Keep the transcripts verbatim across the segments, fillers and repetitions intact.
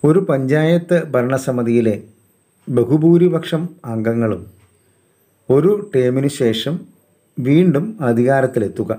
ഒരു പഞ്ചായത്ത് ഭരണസമിതിയിലെ ബഹുഭൂരിപക്ഷം അംഗങ്ങളും ഒരു ടേമിനു ശേഷം വീണ്ടും അധികാരത്തിലെത്തുക.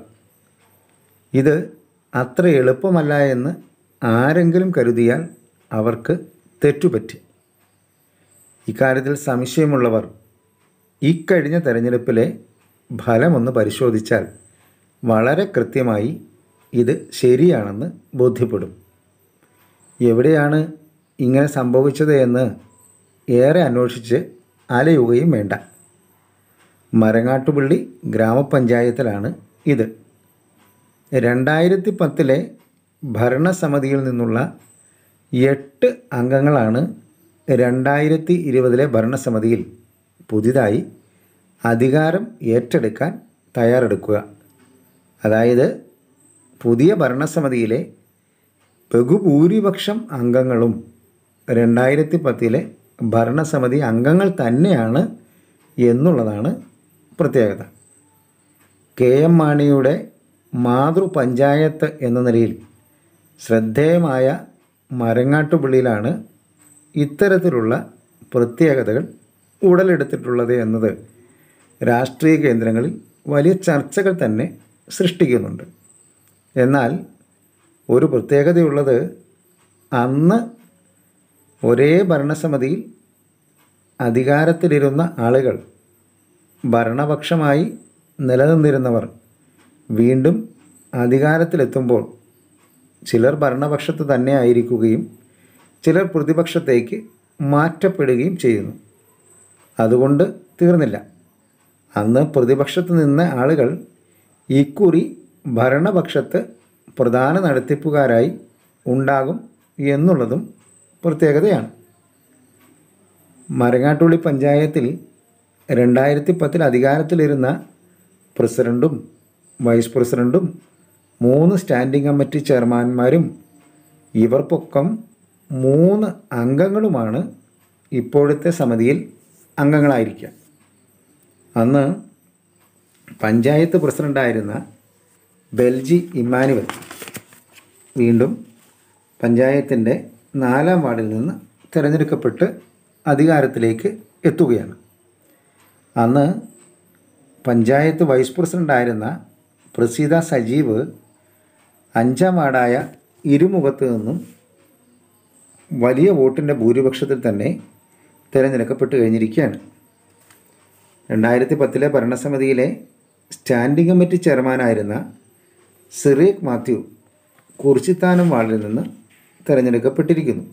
ഇത് അത്ര എളുപ്പമല്ല എന്ന് ആരെങ്കിലും കരുതിയാൽ അവർക്ക് തെറ്റുപറ്റി. ഇക്കാര്യത്തിൽ സംശയമുള്ളവർ ഇക്കഴിഞ്ഞ തെരഞ്ഞെടുപ്പിലെ ഫലമൊന്ന് പരിശോധിച്ചാൽ വളരെ കൃത്യമായി ഇത് ശരിയാണെന്ന് ബോധ്യപ്പെടും. എവിടെയാണ് ഇങ്ങനെ സംഭവിച്ചത് എന്ന് ഏറെ അന്വേഷിച്ച് അലയുകയും വേണ്ട. മരങ്ങാട്ടുപള്ളി ഗ്രാമപഞ്ചായത്തിലാണ് ഇത്. രണ്ടായിരത്തി പത്തിലെ ഭരണസമിതിയിൽ നിന്നുള്ള എട്ട് അംഗങ്ങളാണ് രണ്ടായിരത്തി ഇരുപതിലെ ഭരണസമിതിയിൽ പുതിയതായി അധികാരം ഏറ്റെടുക്കാൻ തയ്യാറെടുക്കുക. അതായത് പുതിയ ഭരണസമിതിയിലെ ബഹുഭൂരിപക്ഷം അംഗങ്ങളും രണ്ടായിരത്തി പത്തിലെ ഭരണസമിതി അംഗങ്ങൾ തന്നെയാണ് എന്നുള്ളതാണ് പ്രത്യേകത. കെ എം മാണിയുടെ മാതൃപഞ്ചായത്ത് എന്ന നിലയിൽ ശ്രദ്ധേയമായ മരങ്ങാട്ടുപള്ളിയിലാണ് ഇത്തരത്തിലുള്ള പ്രത്യേകതകൾ ഉടലെടുത്തിട്ടുള്ളത് എന്നത് രാഷ്ട്രീയ കേന്ദ്രങ്ങളിൽ വലിയ ചർച്ചകൾ തന്നെ സൃഷ്ടിക്കുന്നുണ്ട്. എന്നാൽ ഒരു പ്രത്യേകതയുള്ളത്, അന്ന് ഒരേ ഭരണസമിതിയിൽ അധികാരത്തിലിരുന്ന ആളുകൾ, ഭരണപക്ഷമായി നിലനിന്നിരുന്നവർ വീണ്ടും അധികാരത്തിലെത്തുമ്പോൾ ചിലർ ഭരണപക്ഷത്ത് തന്നെ ആയിരിക്കുകയും ചിലർ പ്രതിപക്ഷത്തേക്ക് മാറ്റപ്പെടുകയും ചെയ്യുന്നു. അതുകൊണ്ട് തീർന്നില്ല. അന്ന് പ്രതിപക്ഷത്ത് നിന്ന ആളുകൾ ഇക്കുറി ഭരണപക്ഷത്ത് പ്രധാന നടത്തിപ്പുകാരായി ഉണ്ടാകും എന്നുള്ളതും പ്രത്യേകതയാണ്. മരങ്ങാട്ടുപള്ളി പഞ്ചായത്തിൽ രണ്ടായിരത്തി പത്തിൽ അധികാരത്തിലിരുന്ന പ്രസിഡൻറ്റും വൈസ് പ്രസിഡൻറ്റും മൂന്ന് സ്റ്റാൻഡിംഗ് കമ്മിറ്റി ചെയർമാന്മാരും ഇവർക്കൊപ്പം മൂന്ന് അംഗങ്ങളുമാണ് ഇപ്പോഴത്തെ സമിതിയിൽ അംഗങ്ങളായിരിക്കുക. അന്ന് പഞ്ചായത്ത് പ്രസിഡൻ്റായിരുന്ന ബെൽജി ഇമ്മാനുവൽ വീണ്ടും പഞ്ചായത്തിൻ്റെ നാലാം വാർഡിൽ നിന്ന് തിരഞ്ഞെടുക്കപ്പെട്ട് അധികാരത്തിലേക്ക് എത്തുകയാണ്. അന്ന് പഞ്ചായത്ത് വൈസ് പ്രസിഡൻ്റായിരുന്ന പ്രസീത സജീവ് അഞ്ചാം വാർഡായ ഇരുമുഖത്ത് നിന്നും വലിയ വോട്ടിൻ്റെ ഭൂരിപക്ഷത്തിൽ തന്നെ തിരഞ്ഞെടുക്കപ്പെട്ട് കഴിഞ്ഞിരിക്കുകയാണ്. രണ്ടായിരത്തി പത്തിലെ ഭരണസമിതിയിലെ സ്റ്റാൻഡിംഗ് കമ്മിറ്റി ചെയർമാനായിരുന്ന സിറീഖ് മാത്യു കുറിച്ചിത്താനം വാർഡിൽ നിന്ന് തിരഞ്ഞെടുക്കപ്പെട്ടിരിക്കുന്നു.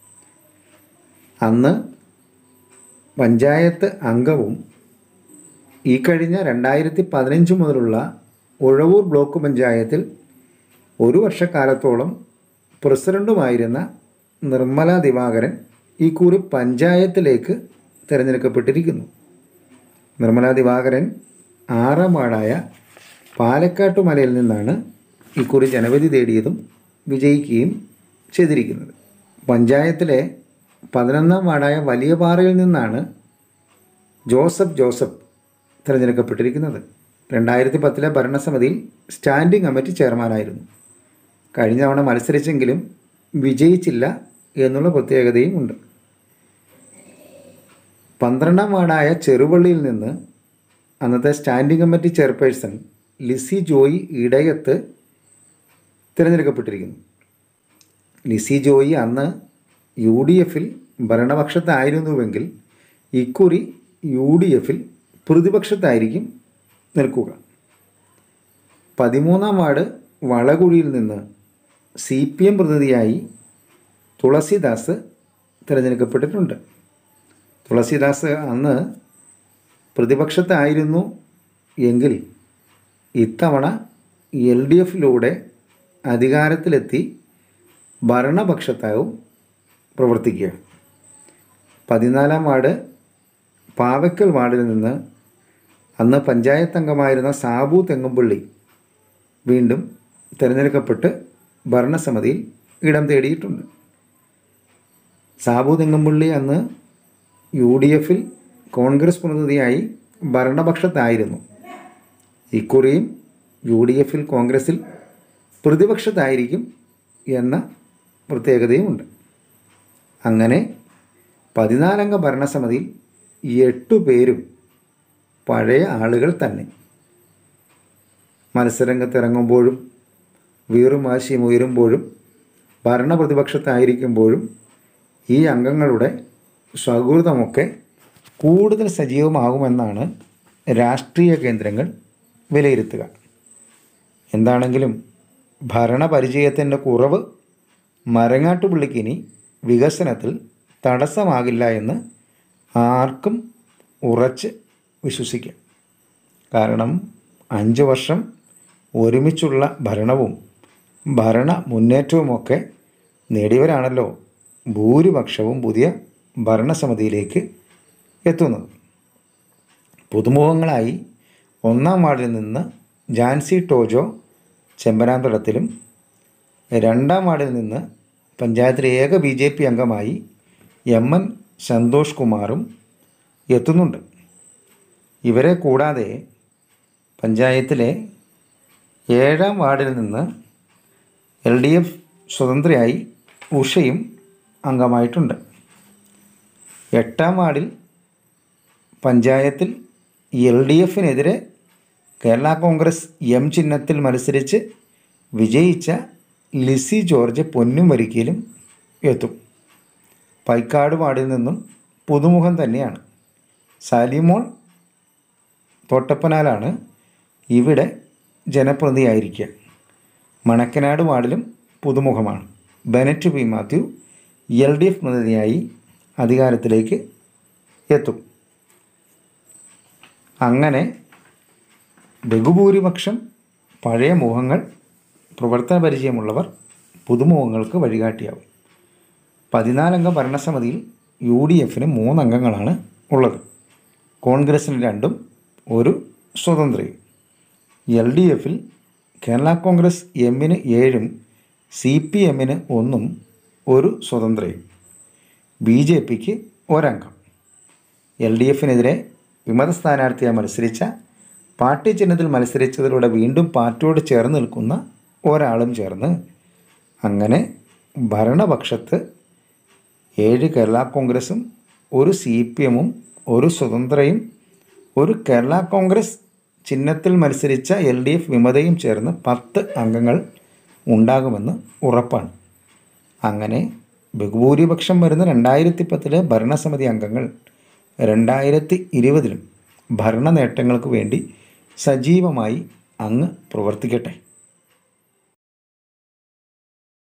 അന്ന് പഞ്ചായത്ത് അംഗവും ഈ കഴിഞ്ഞ രണ്ടായിരത്തി പതിനഞ്ച് മുതലുള്ള ഉഴവൂർ ബ്ലോക്ക് പഞ്ചായത്തിൽ ഒരു വർഷക്കാലത്തോളം പ്രസിഡൻറ്റുമായിരുന്ന നിർമ്മല ദിവാകരൻ ഈ കുറി പഞ്ചായത്തിലേക്ക് തിരഞ്ഞെടുക്കപ്പെട്ടിരിക്കുന്നു. നിർമ്മല ദിവാകരൻ ആറാം വാർഡായ പാലക്കാട്ടുമലയിൽ നിന്നാണ് ഇക്കുറി ജനവിധി തേടിയതും വിജയിക്കുകയും ചെയ്തിരിക്കുന്നത്. പഞ്ചായത്തിലെ പതിനൊന്നാം വാർഡായ വലിയപാറയിൽ നിന്നാണ് ജോസഫ് ജോസഫ് തിരഞ്ഞെടുക്കപ്പെട്ടിരിക്കുന്നത്. രണ്ടായിരത്തി പത്തിലെ ഭരണസമിതിയിൽ സ്റ്റാൻഡിംഗ് കമ്മിറ്റി ചെയർമാനായിരുന്നു. കഴിഞ്ഞ തവണ മത്സരിച്ചെങ്കിലും വിജയിച്ചില്ല എന്നുള്ള പ്രത്യേകതയും ഉണ്ട്. പന്ത്രണ്ടാം വാർഡായ ചെറുവള്ളിയിൽ നിന്ന് അന്നത്തെ standing committee chairperson Lissy Joy Edayath തിരഞ്ഞെടുക്കപ്പെട്ടിരിക്കുന്നു. ലിസി ജോയി അന്ന് യു ഡി എഫിൽ ഭരണപക്ഷത്തായിരുന്നുവെങ്കിൽ ഇക്കുറി യു ഡി എഫിൽ പ്രതിപക്ഷത്തായിരിക്കും നിൽക്കുക. പതിമൂന്നാം വാർഡ് വളകുഴിയിൽ നിന്ന് സി പി എം പ്രതിനിധിയായി തുളസിദാസ് തിരഞ്ഞെടുക്കപ്പെട്ടിട്ടുണ്ട്. തുളസിദാസ് അന്ന് പ്രതിപക്ഷത്തായിരുന്നു എങ്കിൽ ഇത്തവണ എൽ ഡി എഫിലൂടെ അധികാരത്തിലെത്തി ഭരണപക്ഷത്താവും പ്രവർത്തിക്കുക. പതിനാലാം വാർഡ് പാവയ്ക്കൽ വാർഡിൽ നിന്ന് അന്ന് പഞ്ചായത്ത് അംഗമായിരുന്ന സാബു തെങ്ങുംപള്ളി വീണ്ടും തിരഞ്ഞെടുക്കപ്പെട്ട് ഭരണസമിതിയിൽ ഇടം തേടിയിട്ടുണ്ട്. സാബു തെങ്ങുംപള്ളി അന്ന് യു ഡി എഫിൽ കോൺഗ്രസ് പ്രതിനിധിയായി ഭരണപക്ഷത്തായിരുന്നു. ഇക്കുറിയും യു ഡി എഫിൽ കോൺഗ്രസിൽ പ്രതിപക്ഷത്തായിരിക്കും എന്ന പ്രത്യേകതയുമുണ്ട്. അങ്ങനെ പതിനാലംഗ ഭരണസമിതിയിൽ എട്ടു പേരും പഴയ ആളുകൾ തന്നെ. മത്സരരംഗത്തിറങ്ങുമ്പോഴും വീറും വാശിയും ഉയരുമ്പോഴും ഭരണപ്രതിപക്ഷത്തായിരിക്കുമ്പോഴും ഈ അംഗങ്ങളുടെ സൗഹൃദമൊക്കെ കൂടുതൽ സജീവമാകുമെന്നാണ് രാഷ്ട്രീയ കേന്ദ്രങ്ങൾ വിലയിരുത്തുക. എന്താണെങ്കിലും ഭരണപരിചയത്തിൻ്റെ കുറവ് മരങ്ങാട്ടുപുള്ളിക്കിനി വികസനത്തിൽ തടസ്സമാകില്ല എന്ന് ആർക്കും ഉറച്ച് വിശ്വസിക്കാം. കാരണം അഞ്ച് വർഷം ഒരുമിച്ചുള്ള ഭരണവും ഭരണ മുന്നേറ്റവുമൊക്കെ നേടിയവരാണല്ലോ ഭൂരിപക്ഷവും പുതിയ ഭരണസമിതിയിലേക്ക് എത്തുന്നത്. പുതുമുഖങ്ങളായി ഒന്നാം വാർഡിൽ നിന്ന് ജാൻസി ടോജോ ചെമ്പനാന്തടത്തിലും രണ്ടാം വാർഡിൽ നിന്ന് പഞ്ചായത്തിലെ ഏക ബി ജെ പി അംഗമായി എം എൻ സന്തോഷ് കുമാറും എത്തുന്നുണ്ട്. ഇവരെ കൂടാതെ പഞ്ചായത്തിലെ ഏഴാം വാർഡിൽ നിന്ന് എൽ ഡി എഫ് സ്വതന്ത്രയായി ഉഷയും അംഗമായിട്ടുണ്ട്. എട്ടാം വാർഡിൽ പഞ്ചായത്തിൽ എൽ ഡി എഫിനെതിരെ കേരള കോൺഗ്രസ് എം ചിഹ്നത്തിൽ മത്സരിച്ച് വിജയിച്ച ലിസി ജോർജ് പൊന്നും വരിക്കയിലും എത്തും. പൈക്കാട് വാർഡിൽ നിന്നും പുതുമുഖം തന്നെയാണ്. സാലിമോൾ തോട്ടപ്പനാലാണ് ഇവിടെ ജനപ്രതിനിധിയായിരിക്കുക. മണക്കനാട് വാർഡിലും പുതുമുഖമാണ്. Bennet P Mathew L D F പ്രതിനിധിയായി അധികാരത്തിലേക്ക് എത്തും. അങ്ങനെ ബഹുഭൂരിപക്ഷം പഴയ മുഖങ്ങൾ, പ്രവർത്തന പരിചയമുള്ളവർ പുതുമുഖങ്ങൾക്ക് വഴികാട്ടിയാവും. പതിനാലംഗ ഭരണസമിതിയിൽ യു ഡി എഫിന് മൂന്നംഗങ്ങളാണ് ഉള്ളത്. കോൺഗ്രസിന് രണ്ടും ഒരു സ്വതന്ത്രയും. എൽ ഡി എഫിൽ കേരള കോൺഗ്രസ് എമ്മിന് ഏഴും സി പി എമ്മിന് ഒന്നും ഒരു സ്വതന്ത്രയും. ബി ജെ പിക്ക് ഒരംഗം. എൽ ഡി എഫിനെതിരെ വിമത സ്ഥാനാർത്ഥിയായി മത്സരിച്ച, പാർട്ടി ചിഹ്നത്തിൽ മത്സരിച്ചതിലൂടെ വീണ്ടും പാർട്ടിയോട് ചേർന്ന് നിൽക്കുന്ന ഒരാളും ചേർന്ന് അങ്ങനെ ഭരണപക്ഷത്ത് ഏഴ് കേരള കോൺഗ്രസും ഒരു സി പി എമ്മും ഒരു സ്വതന്ത്രയും ഒരു കേരള കോൺഗ്രസ് ചിഹ്നത്തിൽ മത്സരിച്ച എൽ ഡി എഫ് വിമതയും ചേർന്ന് പത്ത് അംഗങ്ങൾ ഉണ്ടാകുമെന്ന് ഉറപ്പാണ്. അങ്ങനെ ബഹുഭൂരിപക്ഷം വരുന്ന രണ്ടായിരത്തി പത്തിലെ ഭരണസമിതി അംഗങ്ങൾ രണ്ടായിരത്തി ഇരുപതിലും ഭരണ നേട്ടങ്ങൾക്ക് വേണ്ടി സജീവമായി അങ്ങ് പ്രവർത്തിക്കട്ടെ.